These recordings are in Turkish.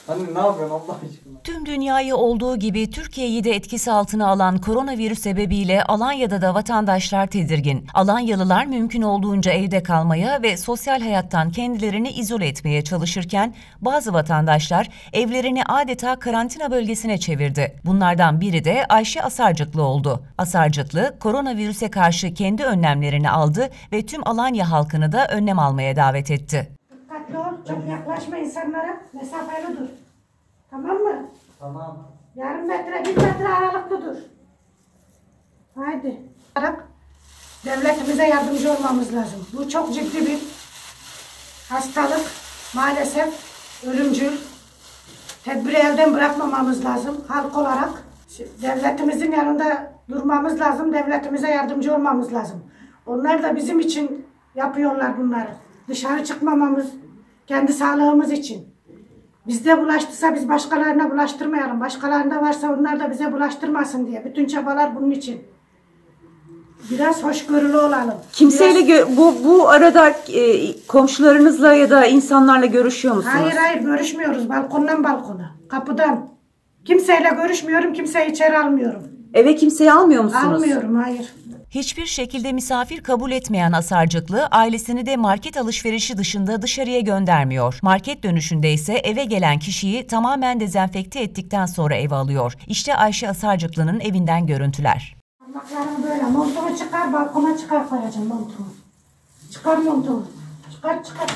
Anne ne yapıyorsun Allah aşkına? Tüm dünyayı olduğu gibi Türkiye'yi de etkisi altına alan koronavirüs sebebiyle Alanya'da da vatandaşlar tedirgin. Alanyalılar mümkün olduğunca evde kalmaya ve sosyal hayattan kendilerini izole etmeye çalışırken bazı vatandaşlar evlerini adeta karantina bölgesine çevirdi. Bunlardan biri de Ayşe Asarcıklı oldu. Asarcıklı koronavirüse karşı kendi önlemlerini aldı ve tüm Alanya halkını da önlem almaya davet etti. Dikkatli ol, çok yaklaşma insanlara, mesafeli dur. Tamam mı? Tamam. Yarım metre, 1 metre aralıklı dur. Haydi. Devletimize yardımcı olmamız lazım. Bu çok ciddi bir hastalık. Maalesef ölümcül. Tedbiri elden bırakmamamız lazım halk olarak. Devletimizin yanında durmamız lazım. Devletimize yardımcı olmamız lazım. Onlar da bizim için yapıyorlar bunları. Dışarı çıkmamamız, kendi sağlığımız için. Bizde bulaştıysa biz başkalarına bulaştırmayalım. Başkalarında varsa onlar da bize bulaştırmasın diye. Bütün çabalar bunun için. Biraz hoşgörülü olalım. Kimseyle bu arada komşularınızla ya da insanlarla görüşüyor musunuz? Hayır görüşmüyoruz. Balkondan balkona. Kapıdan. Kimseyle görüşmüyorum. Kimseyi içeri almıyorum. Eve kimseyi almıyor musunuz? Almıyorum, hayır. Hiçbir şekilde misafir kabul etmeyen Asarcıklı, ailesini de market alışverişi dışında dışarıya göndermiyor. Market dönüşünde ise eve gelen kişiyi tamamen dezenfekte ettikten sonra eve alıyor. İşte Ayşe Asarcıklı'nın evinden görüntüler. Parmaklarım böyle. Montumu çıkar, balkona çıkar koyacağım montumu. Çıkar montumu. Çıkar.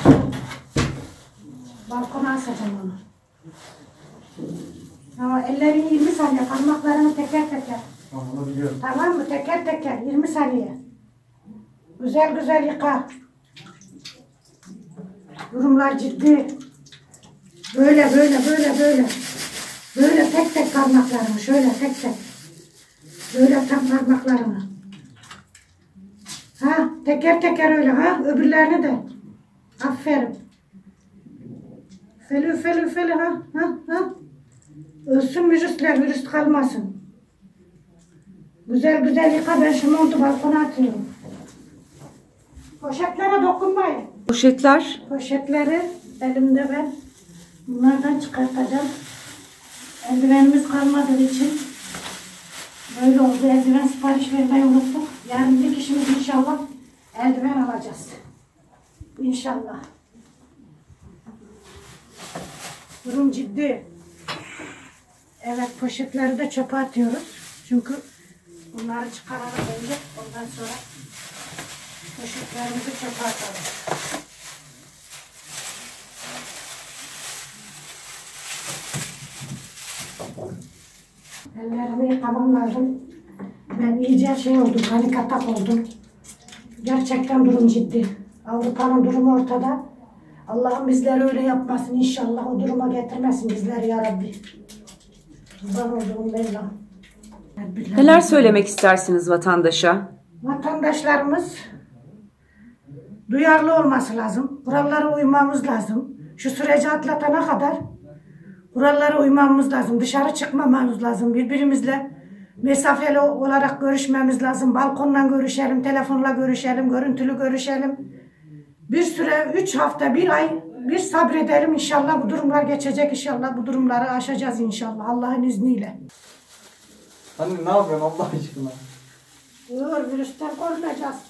Balkona asacağım onu. Ama ellerini 20 saniye, parmaklarını teker teker. Onu biliyorum. Tamam mı? Teker teker 20 saniye. Güzel yıka. Durumlar ciddi. Böyle. Böyle tek parmaklarımı. Şöyle tek. Böyle tam parmaklarımı. Ha, teker öyle ha. Öbürlerini de. Aferin. Feli ha. Ölsün virüs kalmasın. Güzel yıka, ben şu montu balkona atıyorum. Poşetlere dokunmayın. Poşetleri elimde ben. Bunlardan çıkartacağım. Eldivenimiz kalmadığı için böyle oldu. Eldiven sipariş vermeyi unuttuk. Yarın bir kişimiz inşallah eldiven alacağız. İnşallah. Durum ciddi. Evet, poşetleri de çöpe atıyoruz. Çünkü bunları çıkaralım önce. Ondan sonra poşetlerimizi çöpe atalım. Ellerimi yıkamam lazım. Ben iyice oldum, panik atak oldum. Gerçekten durum ciddi. Avrupa'nın durumu ortada. Allah'ım bizleri öyle yapmasın inşallah. O duruma getirmesin bizleri ya Rabbi. Kurban olduğum Mevlam. Neler söylemek istersiniz vatandaşa? Vatandaşlarımız duyarlı olması lazım. Kurallara uymamız lazım. Şu süreci atlatana kadar kurallara uymamız lazım. Dışarı çıkmamamız lazım. Birbirimizle mesafeli olarak görüşmemiz lazım. Balkondan görüşelim, telefonla görüşelim, görüntülü görüşelim. Bir süre 3 hafta, 1 ay bir sabredelim inşallah. Bu durumlar geçecek inşallah. Bu durumları aşacağız inşallah Allah'ın izniyle. Anne ne yapıyorsun Allah aşkına? Virüsten korunacağız.